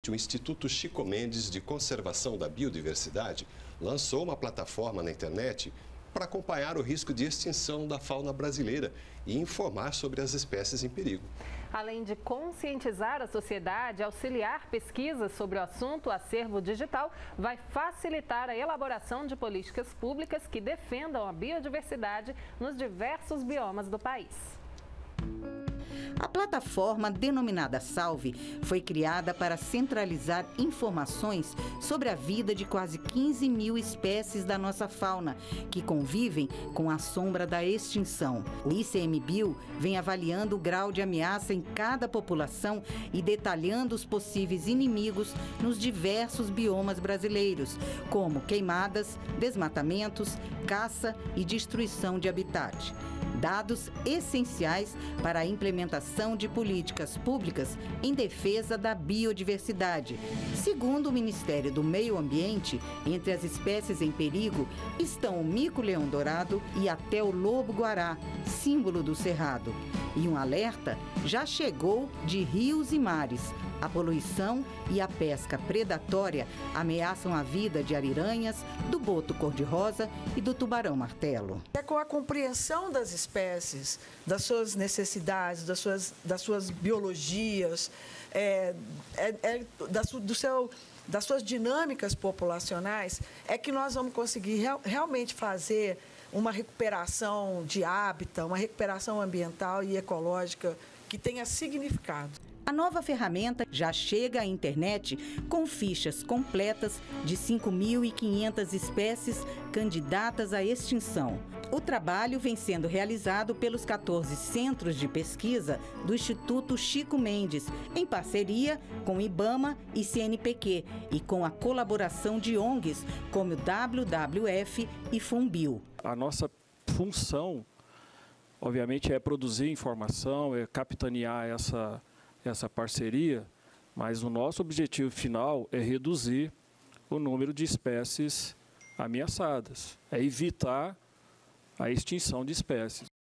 o Instituto Chico Mendes de Conservação da Biodiversidade lançou uma plataforma na internet para acompanhar o risco de extinção da fauna brasileira e informar sobre as espécies em perigo. Além de conscientizar a sociedade e auxiliar pesquisas sobre o assunto, o acervo digital vai facilitar a elaboração de políticas públicas que defendam a biodiversidade nos diversos biomas do país. A plataforma denominada Salve foi criada para centralizar informações sobre a vida de quase 15 mil espécies da nossa fauna, que convivem com a sombra da extinção. O ICMBio vem avaliando o grau de ameaça em cada população e detalhando os possíveis inimigos nos diversos biomas brasileiros, como queimadas, desmatamentos, caça e destruição de habitat. Dados essenciais para a implementação de políticas públicas em defesa da biodiversidade. Segundo o Ministério do Meio Ambiente, entre as espécies em perigo estão o mico-leão-dourado e até o lobo-guará, símbolo do cerrado. E um alerta já chegou de rios e mares. A poluição e a pesca predatória ameaçam a vida de ariranhas, do boto cor-de-rosa e do tubarão-martelo. É com a compreensão das espécies, das suas necessidades, das suas biologias, das suas dinâmicas populacionais, é que nós vamos conseguir realmente fazer uma recuperação de hábitat, uma recuperação ambiental e ecológica que tenha significado. A nova ferramenta já chega à internet com fichas completas de 5.500 espécies candidatas à extinção. O trabalho vem sendo realizado pelos 14 centros de pesquisa do Instituto Chico Mendes, em parceria com o IBAMA e CNPq, e com a colaboração de ONGs como o WWF e FUNBio. A nossa função, obviamente, é produzir informação, é capitanear essa parceria, mas o nosso objetivo final é reduzir o número de espécies ameaçadas, é evitar a extinção de espécies.